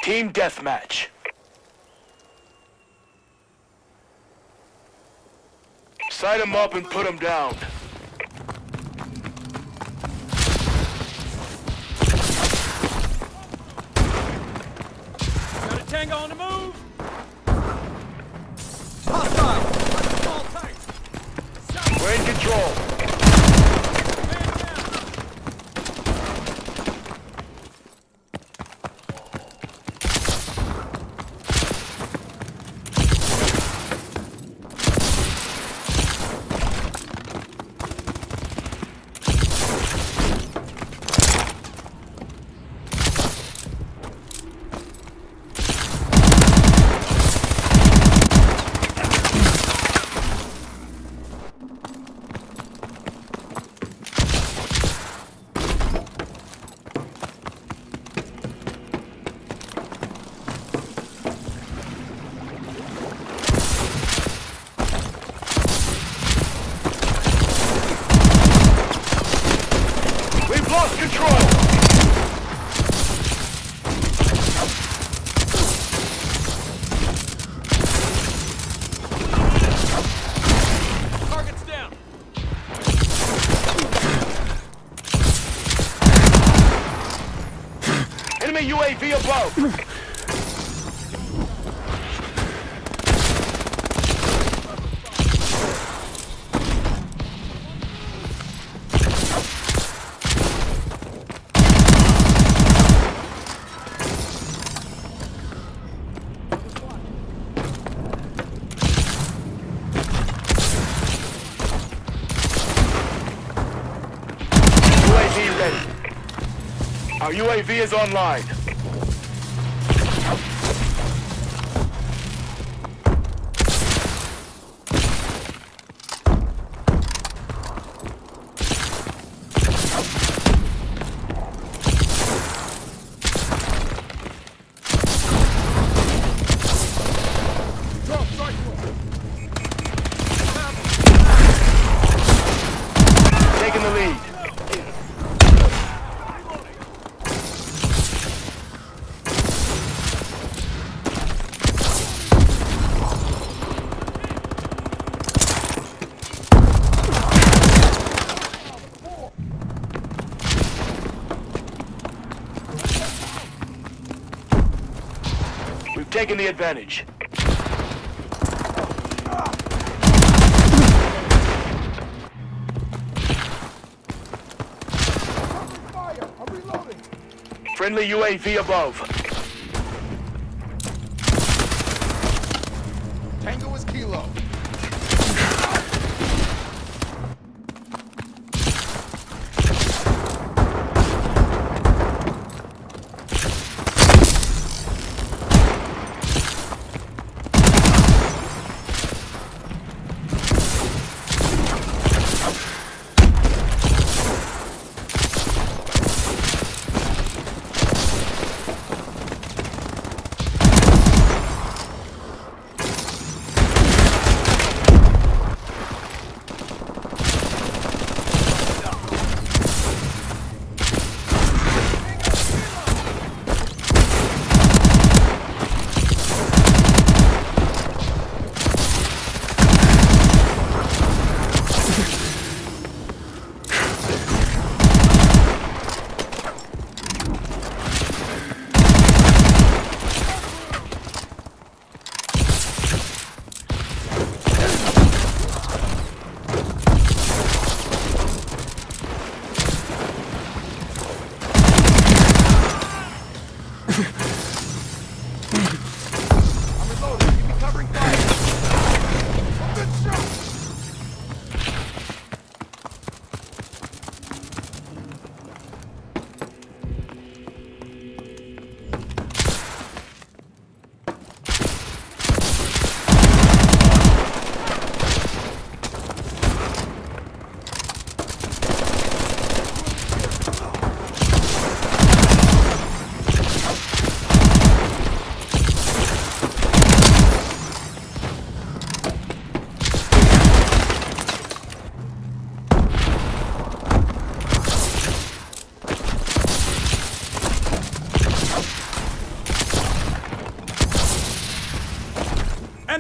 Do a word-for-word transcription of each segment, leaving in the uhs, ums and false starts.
Team deathmatch. Sight them up and put them down. Got a tango on the move. Hostile! All tight! We're in control. Lost control! Target's down. Enemy U A V above! Our U A V is online. Taking the lead. We've taken the advantage. Fire! I'm reloading! Friendly U A V above. Tango is Kilo.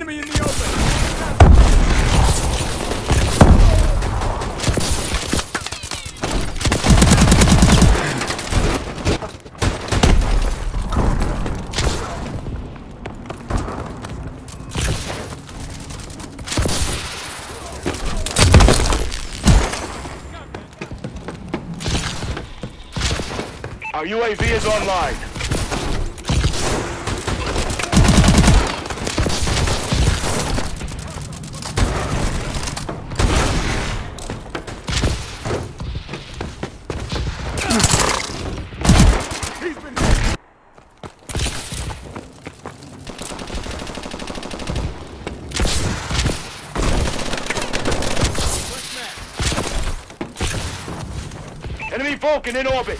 Enemy in the open! Our U A V is online. He's been hit! Enemy Vulcan in orbit.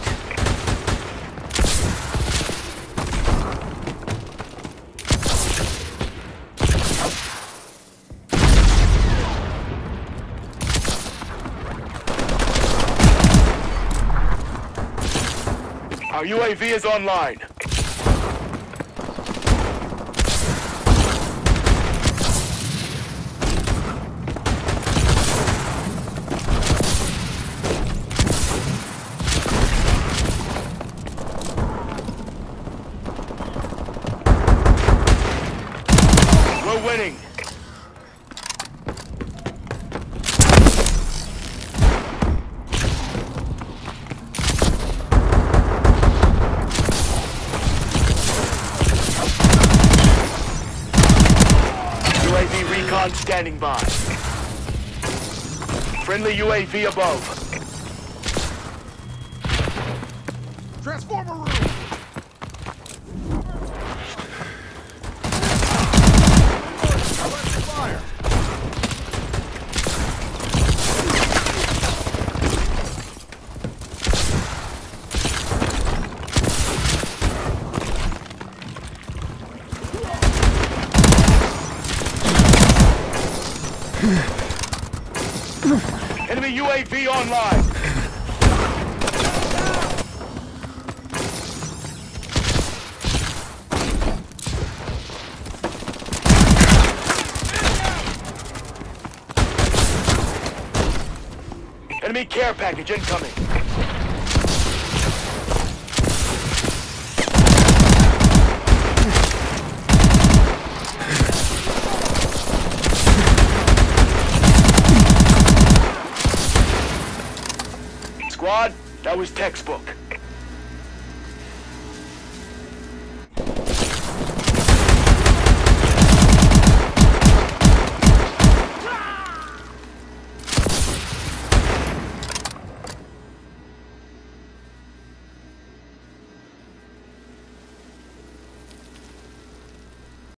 Our U A V is online. We're winning. U A V recon standing by. Friendly U A V above. Transformer room! Fire! Enemy U A V online. Enemy care package incoming. Squad, that was textbook.